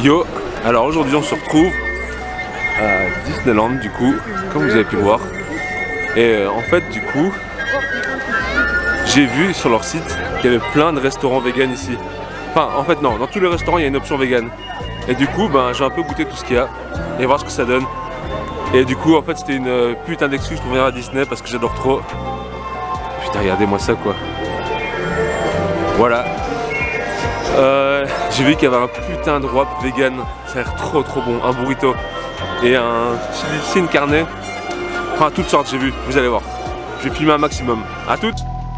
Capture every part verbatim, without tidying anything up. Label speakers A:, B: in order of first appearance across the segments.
A: Yo, alors aujourd'hui on se retrouve à Disneyland du coup, comme vous avez pu voir. Et euh, en fait du coup, j'ai vu sur leur site qu'il y avait plein de restaurants vegan ici. Enfin en fait non, dans tous les restaurants il y a une option vegan. Et du coup ben, j'ai un peu goûté tout ce qu'il y a et voir ce que ça donne. Et du coup en fait c'était une putain d'excuse pour venir à Disney parce que j'adore trop. Putain regardez-moi ça quoi. Voilà. Euh, j'ai vu qu'il y avait un putain de wrap vegan, ça a l'air trop trop bon, un burrito et un chili sin carne, enfin toutes sortes j'ai vu, vous allez voir. Je vais filmer un maximum, à toutes.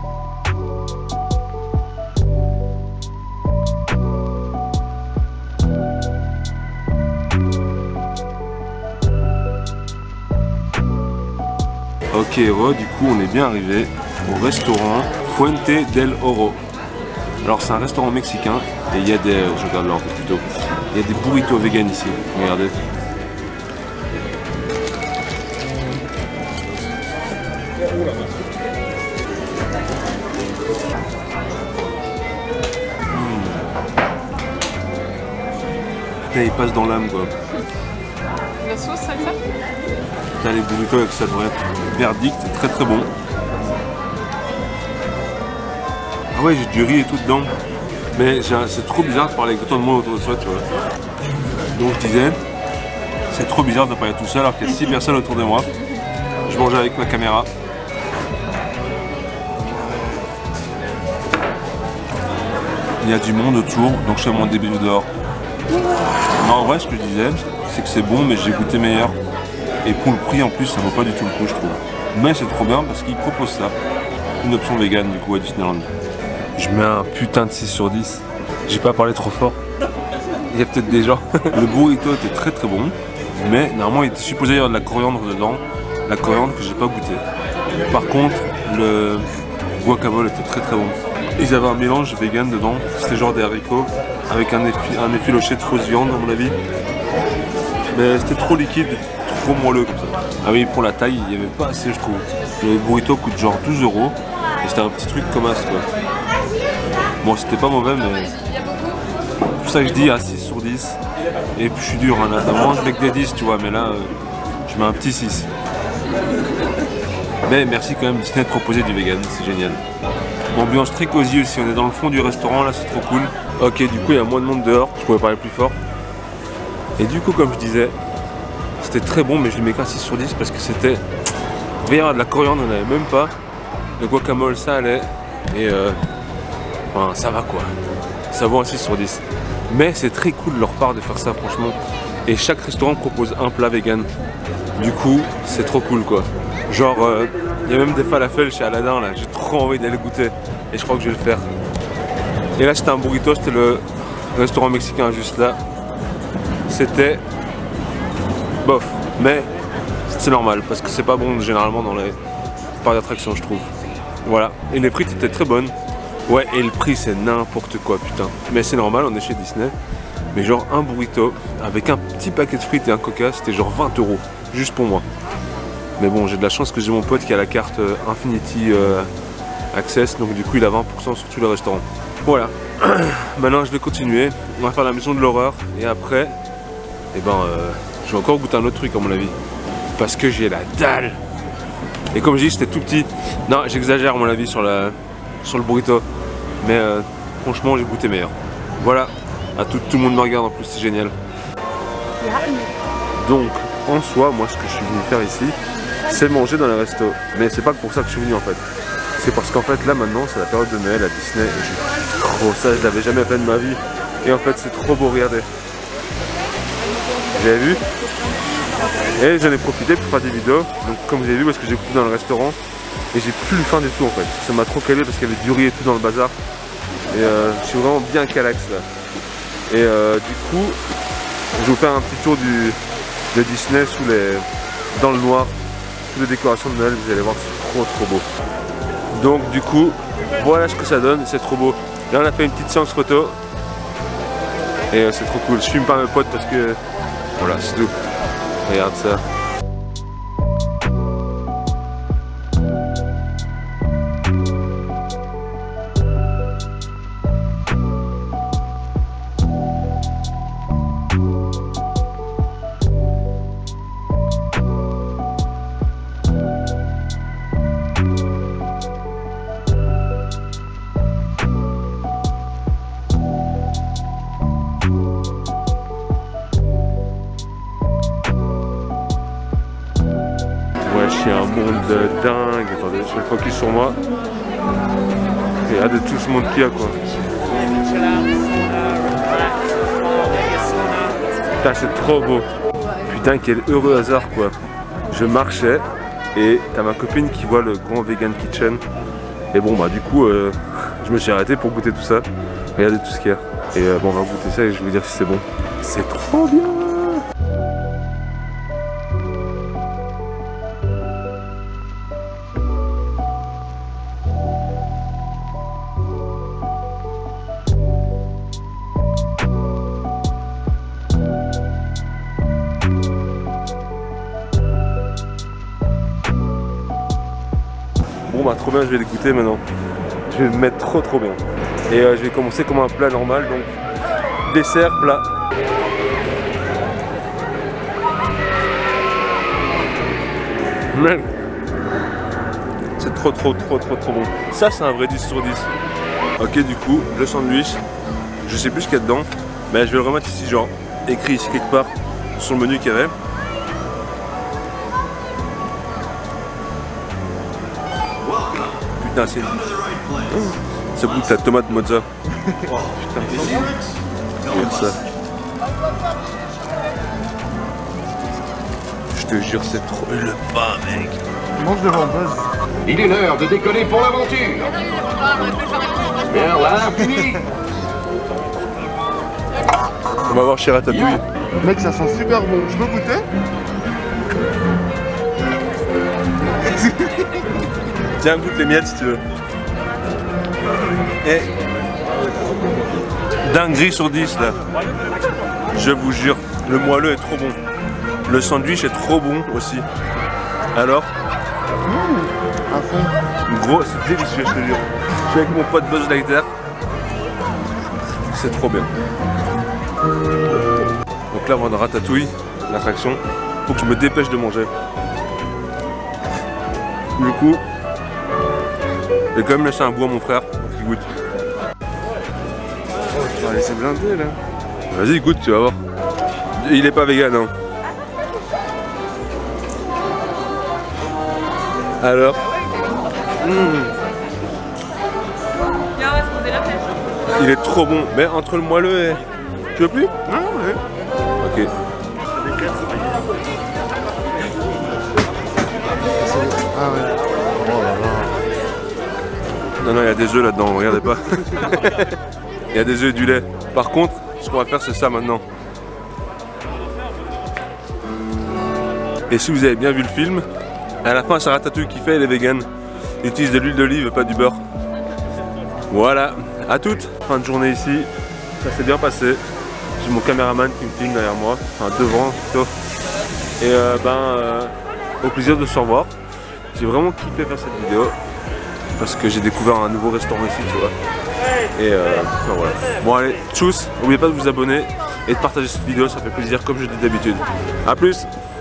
A: Ok, re, du coup on est bien arrivé au restaurant Fuente del Oro. Alors c'est un restaurant mexicain et il y a des, je regarde là un peu plus tôt, il y a des burritos vegan ici, regardez. Mmh. Putain il passe dans l'âme quoi.
B: La sauce salsa?
A: Putain les burritos avec ça devrait être verdict, c'est très très bon. Ah ouais j'ai du riz et tout dedans. Mais c'est trop bizarre de parler avec autant de monde autour de soi tu vois. Donc je disais, c'est trop bizarre de parler tout seul alors qu'il y a six personnes autour de moi. Je mange avec ma caméra. Il y a du monde autour, donc je fais mon début dehors. Mais en vrai ce que je disais, c'est que c'est bon mais j'ai goûté meilleur. Et pour le prix en plus ça vaut pas du tout le coup je trouve. Mais c'est trop bien parce qu'ils proposent ça. Une option vegan du coup à Disneyland. Je mets un putain de six sur dix. J'ai pas parlé trop fort. Il y a peut-être des gens. Le burrito était très très bon. Mais normalement il était supposé y avoir de la coriandre dedans. La coriandre que j'ai pas goûté. Par contre le guacamole était très très bon. Ils avaient un mélange vegan dedans. C'était genre des haricots avec un, effi un effiloché de fausse viande à mon avis. Mais c'était trop liquide, trop moelleux comme ça. Ah oui pour la taille il y avait pas assez je trouve. Le burrito coûte genre douze euros. Et c'était un petit truc comme ça quoi. Bon c'était pas mauvais mais c'est pour ça que je dis à six sur dix. Et puis je suis dur hein, là d'avant je mets que des dix tu vois mais là euh, je mets un petit six. Mais merci quand même Disney de proposer du vegan, c'est génial. Ambiance très cosy aussi, on est dans le fond du restaurant là c'est trop cool. Ok du coup il y a moins de monde dehors, je pouvais parler plus fort. Et du coup comme je disais, c'était très bon mais je lui mets qu'un six sur dix parce que c'était... Il devait y avoir de la coriandre, on n'avait même pas. Le guacamole ça allait. Et euh... enfin, ça va quoi, ça vaut un six sur dix. Mais c'est très cool de leur part de faire ça franchement. Et chaque restaurant propose un plat vegan. Du coup c'est trop cool quoi. Genre euh, il y a même des falafels chez Aladdin là, j'ai trop envie d'aller goûter. Et je crois que je vais le faire. Et là c'était un burrito, c'était le restaurant mexicain juste là. C'était bof, mais c'est normal parce que c'est pas bon généralement dans les parcs d'attractions je trouve. Voilà, et les frites étaient très bonnes. Ouais, et le prix c'est n'importe quoi putain. Mais c'est normal, on est chez Disney. Mais genre un burrito avec un petit paquet de frites et un coca, c'était genre vingt euros. Juste pour moi. Mais bon, j'ai de la chance que j'ai mon pote qui a la carte euh, Infinity euh, Access. Donc du coup il a vingt pour cent sur tous les restaurants. Voilà. Maintenant je vais continuer. On va faire la maison de l'horreur. Et après, eh ben, euh, je vais encore goûter un autre truc à mon avis. Parce que j'ai la dalle. Et comme je dis, c'était tout petit. Non, j'exagère à mon avis sur, la, sur le burrito. Mais euh, franchement, j'ai goûté meilleur. Voilà. À tout, tout le monde me regarde en plus, c'est génial. Donc, en soi, moi, ce que je suis venu faire ici, c'est manger dans les restos. Mais c'est pas pour ça que je suis venu en fait. C'est parce qu'en fait, là maintenant, c'est la période de Noël à Disney. Et je trop ça, je l'avais jamais fait de ma vie. Et en fait, c'est trop beau, regardez. Vous avez vu? Et j'en ai profité pour faire des vidéos. Donc comme vous avez vu parce que j'ai coupé dans le restaurant. Et j'ai plus faim du tout en fait. Ça m'a trop calé parce qu'il y avait du riz et tout dans le bazar. Et euh, je suis vraiment bien calax là. Et euh, du coup, je vais vous faire un petit tour du, de Disney sous les, dans le noir. Toutes les décorations de Noël, vous allez voir, c'est trop trop beau. Donc du coup, voilà ce que ça donne, c'est trop beau. Là on a fait une petite séance photo. Et euh, c'est trop cool. Je filme pas mes potes parce que... Voilà, c'est tout. Regarde ça. Wesh, il y a un monde de dingue. Attendez, je vais focus sur moi. Regardez tout ce monde qu'il y a quoi. Putain, c'est trop beau. Putain, quel heureux hasard quoi. Je marchais et t'as ma copine qui voit le grand vegan kitchen. Et bon bah du coup euh, je me suis arrêté pour goûter tout ça. Regardez tout ce qu'il y a. Et euh, bon on va goûter ça et je vais vous dire si c'est bon. C'est trop bien. Bon bah trop bien, je vais les goûter maintenant. Je vais me mettre trop trop bien. Et euh, je vais commencer comme un plat normal, donc dessert, plat. C'est trop trop trop trop trop bon. Ça c'est un vrai dix sur dix. Ok du coup, le sandwich, je sais plus ce qu'il y a dedans, mais je vais le remettre ici genre écrit ici quelque part sur le menu qu'il y avait. Putain, c'est oh, ça goûte la tomate mozza. Oh, putain, regarde ça. Je te jure, c'est trop le pain, mec.
C: Mange devant Buzz.
D: Il est l'heure de décoller pour l'aventure. Bien, voilà, fini.
A: On va voir chez Ratatouille.
C: Mec, ça sent super bon. Je peux goûter?
A: Tiens, goûte les miettes si tu veux. Et dinguerie sur dix là. Je vous jure, le moelleux est trop bon. Le sandwich est trop bon aussi. Alors
C: mmh, à fond.
A: Gros, c'est délicieux, je te jure. Je suis avec mon pote Buzz Lightyear. C'est trop bien. Donc là, on va dans Ratatouille, l'attraction. Faut que je me dépêche de manger. Du coup, je vais quand même laisser un bout à mon frère pour qu'il goûte.
C: On va laisser blinder là.
A: Vas-y, goûte, tu vas voir. Il est pas vegan, hein. Alors mmh. Il est trop bon, mais entre le moelleux et... Tu veux plus?
C: Non, ouais.
A: Ok.
C: Ah ouais. Oh là là.
A: Non, non, il y a des œufs là-dedans, regardez pas. Il y a des œufs et du lait. Par contre, ce qu'on va faire, c'est ça maintenant. Et si vous avez bien vu le film, à la fin, c'est Ratatouille qui fait, elle est vegan. Il utilise de l'huile d'olive et pas du beurre. Voilà, à toutes. Fin de journée ici, ça s'est bien passé. J'ai mon caméraman qui me filme derrière moi, enfin devant plutôt. Et euh, ben, euh, au plaisir de se revoir. J'ai vraiment kiffé faire cette vidéo parce que j'ai découvert un nouveau restaurant ici, tu vois. Et euh, enfin, voilà. Bon allez, tchuss, n'oubliez pas de vous abonner et de partager cette vidéo, ça fait plaisir comme je dis d'habitude. A plus.